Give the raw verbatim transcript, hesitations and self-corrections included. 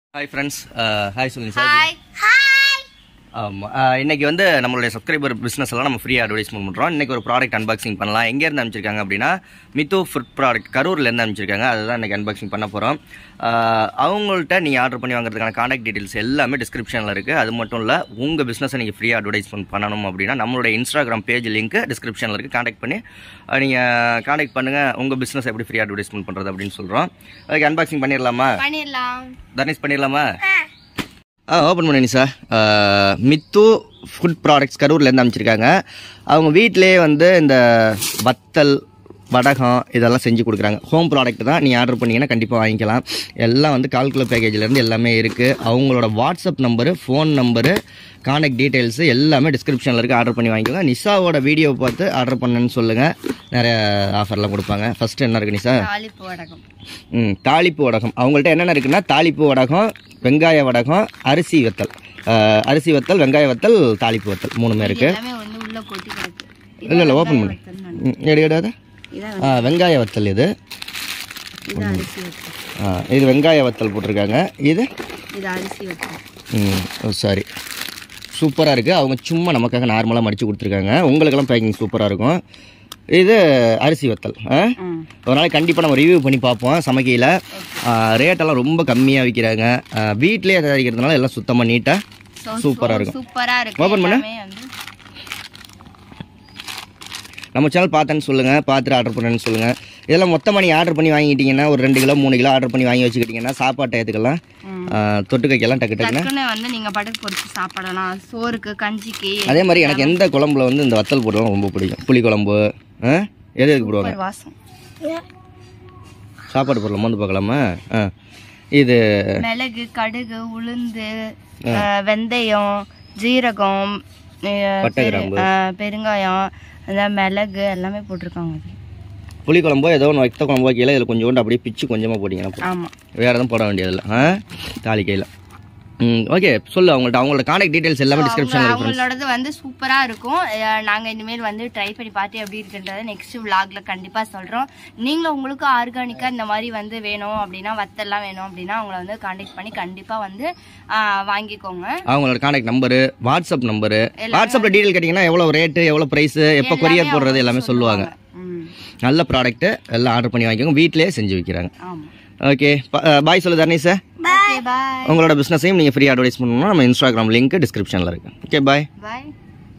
Hi friends, uh, hi Sunil sir. Hi. Hi. Um, இன்னைக்கு வந்து நம்மளுடைய சப்ஸ்கிரைபர் பிசினஸ் எல்லாம் நம்ம ஃப்ரீயா அட்வர்டைஸ்மென்ட் பண்றோம். இன்னைக்கு ஒரு ப்ராடக்ட் அன்பாக்சிங் பண்ணலாம். எங்க இருந்து அனுப்பிச்சிருக்காங்க அப்படினா மித்து ஃபுட் ப்ராடக்ட் கரூர்ல இருந்து அனுப்பிச்சிருக்காங்க. அதுதான் இன்னைக்கு அன்பாக்சிங் பண்ண போறோம். அவங்கள்ட்ட நீங்க ஆர்டர் பண்ணி வாங்குறதுக்கான கான்டாக்ட் டீடைல்ஸ் எல்லாமே டிஸ்கிரிப்ஷன்ல இருக்கு. அது மட்டும் இல்ல உங்க பிசினஸை நீங்க ஃப்ரீயா அட்வர்டைஸ்மென்ட் பண்ணணும் அப்படினா நம்மளுடைய இன்ஸ்டாகிராம் பேஜ் லிங்க் டிஸ்கிரிப்ஷன்ல இருக்கு. கான்டாக்ட் பண்ணி நீங்க கான்டாக்ட் பண்ணுங்க. உங்க பிசினஸ் எப்படி ஃப்ரீயா அட்வர்டைஸ்மென்ட் பண்றது அப்படின்னு சொல்றோம். அதுக்கு அன்பாக்சிங் பண்ணிரலாமா? பண்ணிரலாம். தர்னிஷ் பண்ணிரலாமா? ஆ ஓப்பன் பண்ணி சார். மித்து ஃபுட் ப்ராடக்ட்ஸ் கரூர்லேருந்து அனுப்பிச்சிருக்காங்க. அவங்க வீட்டிலே வந்து இந்த வத்தல் வடகம் இதெல்லாம் செஞ்சு கொடுக்குறாங்க. ஹோம் ப்ராடக்ட் தான். நீங்கள் ஆர்டர் பண்ணிங்கன்னா கண்டிப்பாக வாங்கிக்கலாம். எல்லாம் வந்து கால் கிலோ பேக்கேஜ்லேருந்து எல்லாமே இருக்குது. அவங்களோட WhatsApp number, phone number, contact details எல்லாமே டிஸ்கிரிப்ஷனில் இருக்குது. ஆர்டர் பண்ணி வாங்கிக்கோங்க. நிஷாவோட வீடியோ பார்த்து ஆர்டர் பண்ணுன்னு சொல்லுங்கள். நிறைய ஆஃபர்லாம் கொடுப்பாங்க. ஃபஸ்ட்டு என்ன இருக்குது நிஷா? தாளிப்பு வடகம். ம் தாளிப்பு வடகம். அவங்கள்ட்ட என்னென்ன இருக்குன்னா தாளிப்பு வடகம், வெங்காய வடகம், அரிசி வத்தல், அரிசி வத்தல், வெங்காய வத்தல், தாளிப்பு வத்தல் மூணுமே இருக்குது. இல்லை இல்லை ஓப்பன் பண்ணு. எடு எடாது. வெங்காய வத்தல் இது. இது வெங்காய வத்தல் போட்டிருக்காங்க. இது ம் சாரி சூப்பராக இருக்குது. அவங்க சும்மா நமக்காக நார்மலாக மடித்து கொடுத்துருக்காங்க. உங்களுக்கெல்லாம் பேக்கிங் சூப்பராக இருக்கும். இது அரிசி வத்தல். ஒரு நாளைக்கு கண்டிப்பாக நம்ம ரிவ்யூ பண்ணி பார்ப்போம். சமைக்கையில் ரேட்டெல்லாம் ரொம்ப கம்மியாக விற்கிறாங்க. வீட்டிலே தயாரிக்கிறதுனால எல்லாம் சுத்தமாக நீட்டாக சூப்பராக இருக்கும். ஓப்பன் பண்ண நம்ம சேனல் பார்த்தேன்னு சொல்லுங்கள். பார்த்துட்டு ஆர்டர் பண்ணுன்னு சொல்லுங்கள். இதெல்லாம் மொத்தமாக நீங்கள் ஆர்டர் பண்ணி வாங்கிட்டீங்கன்னா ஒரு ரெண்டு கிலோ மூணு கிலோ ஆர்டர் பண்ணி வாங்கி வச்சுக்கிட்டிங்கன்னா சாப்பாட்டு டயத்துக்கெல்லாம் தொட்டுக்கைக்கெல்லாம் டக்கு டக்குன்னு வந்து நீங்கள் படுத்து பொறுத்து சாப்பிடலாம். சோறுக்கு, கஞ்சிக்கு. அதே மாதிரி எனக்கு எந்த குழம்புல வந்து இந்த வத்தல் போடலாம் ரொம்ப பிடிக்கும். புளி குழம்பு எது எதுக்கு போடுவாங்க? வாசம். சாப்பாடு பொருள் வந்து பார்க்கலாமா? ஆ இது மிளகு, கடுகு, உளுந்து, வெந்தயம், ஜீரகம், பெருங்காயம், அந்த மிளகு எல்லாமே போட்டிருக்காங்க. புளி குழம்போ ஏதோ ஒன்று வைத்த குழம்பு வைக்கல. இதில் கொஞ்சோண்டு அப்படியே பிச்சு கொஞ்சமாக போட்டிங்கன்னா ஆமாம், வேறு எதுவும் போட வேண்டியதில்லை. ஆ தாளிக்கையில் ம் ஓகே சொல்லு. அவங்கள்ட்ட அவங்களோட கான்டாக்ட் டீடைல்ஸ் எல்லாமே டிஸ்கிரிப்ஷனில் இருக்கு. அவங்களோடது வந்து சூப்பராக இருக்கும். நாங்கள் இனிமேல் வந்து ட்ரை பண்ணி பார்த்து எப்படி இருக்குன்றதை நெக்ஸ்ட் விளாக்ல கண்டிப்பாக சொல்கிறோம். நீங்களும் உங்களுக்கு ஆர்கானிக்காக இந்த மாதிரி வந்து வேணும் அப்படின்னா, வத்தெல்லாம் வேணும் அப்படின்னா அவங்கள வந்து கான்டாக்ட் பண்ணி கண்டிப்பாக வந்து வாங்கிக்கோங்க. அவங்களோட கான்டாக்ட் நம்பரு, வாட்ஸ்அப் நம்பரு, வாட்ஸ்அப்பில் டீடைல் கேட்டிங்கன்னா எவ்வளோ ரேட்டு, எவ்வளோ ப்ரைஸு, எப்போ கொரியர் போடுறது எல்லாமே சொல்லுவாங்க. நல்ல ப்ராடக்ட்டு எல்லாம் ஆர்டர் பண்ணி வாங்கிக்கோங்க. வீட்டிலே செஞ்சு வைக்கிறாங்க. ஓகே பாய் சொல்லு தர்னிஷ் சார். உங்களோட பிஸ்னஸையும் நீங்கள் ஃப்ரீ அட்வர்டைஸ் பண்ணணும்னா நம்ம இன்ஸ்டாகிராம் லிங்க் டிஸ்கிரிப்ஷனில் இருக்குது. Okay bye. பாய்.